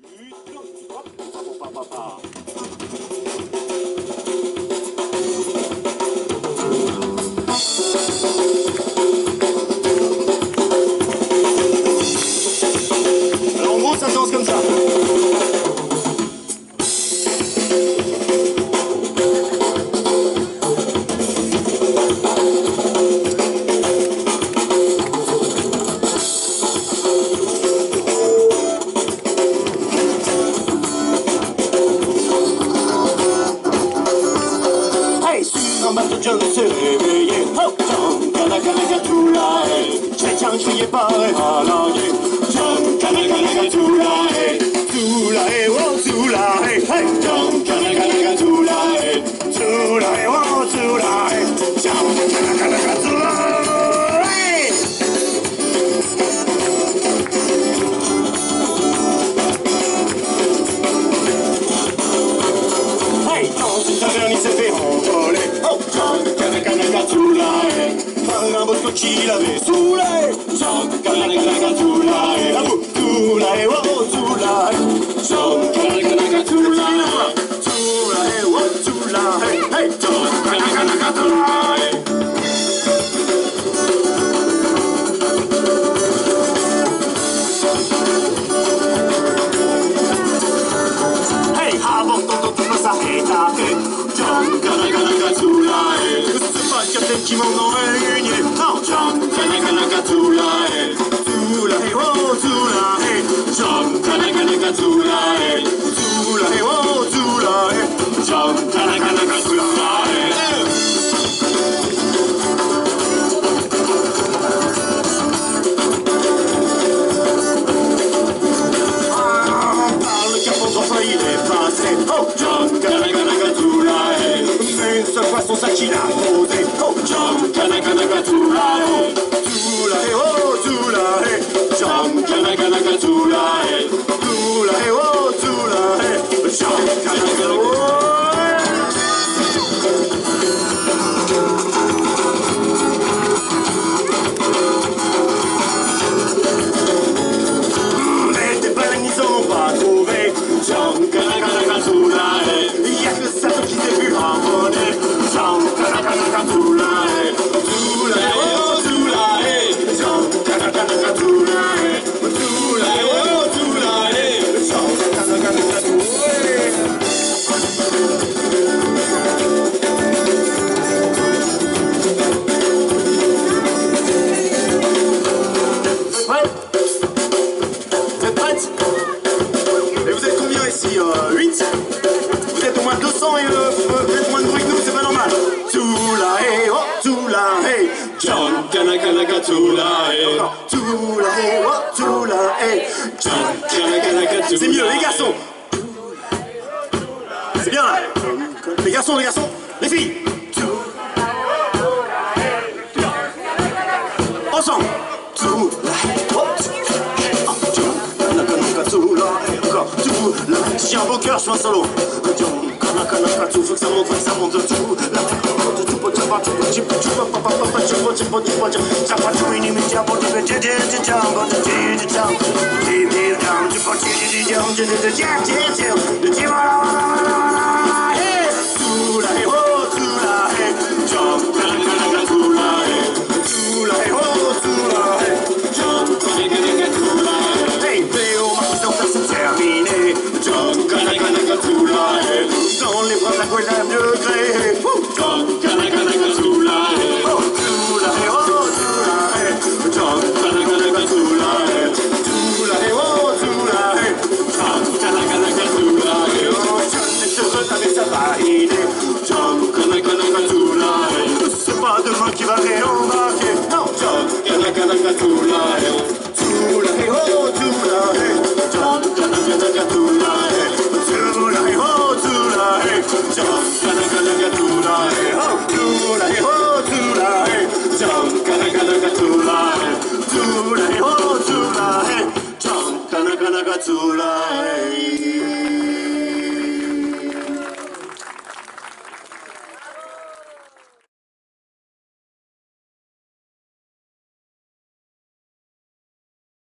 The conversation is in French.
Alors en gros ça danse comme ça. Un bateau John s'est réveillé, oh John, Kanakanagatula, chrétien criait pas et halangué, John, Kanakanagatula, Tula, oh Tula, hey, John, Kanakanagatula, Tula, oh Tula, John, Kanakanagatula, hey, dans une taverne il s'est fait envoler. Un beau qui l'avait saoulé, John Kanakanagatula, Tula, oh Tula, John Kanakanagatula, Tula, oh Tula, hey, John Kanakanagatula. Hey, avant d'entendre tout ça éclater, John Kanakanagatula, c'est pas le capitaine qui m'en enrayé. Non, John Kanakanagatula, Tula, oh Tula, John Kanakanagatula, Tula, oh Tula, John Kanakanagatula. Par le capot droit, il est passé. Oh, John Kanakanagatula, mais une seule fois son sac il a posé. Oh, John Kanakanagatula, Tula, oh Tula, John Kanakanagatula, Tula, oh Tula, John Kanakanagatula. Mais des baleines ils en ont pas trouvé, John Kanakanagatula, y'a que ça qui s'est vu harmoner, John Kanakanagatula, Tula, oh Tula, John Kanakanagatula, Tula, oh Tula, John Kanakanagatula. Vous êtes prêtes? Et vous êtes combien ici? 8? Vous êtes au moins 200 et vous êtes moins de bruit que nous, c'est pas normal. Tula, oh Tula, John Kanakanagatula, Tula, oh Tula, John Kanakanagatula. C'est mieux, les garçons. C'est bien là. Les garçons, les filles. Ensemble. Si j'ai un beau cœur, je fais un solo. Faut que ça monte tout. Dans les bras de la couette à degré, John Kanakanagatula, oh Tula, oh Tula, John Kanakanagatula, Tula, oh Tula, John Kanakanagatula, oh John est heureux avec sa valide, John Kanakanagatula, c'est pas demain qui va réembarquer, non, John Kanakanagatula, Tula, oh Tula, John Kanakanagatula, Tula, oh Tula, John Kanakanagatula, oh Tula, oh Tula, John Kanakanagatula, Tula, oh Tula, John Kanakanagatula.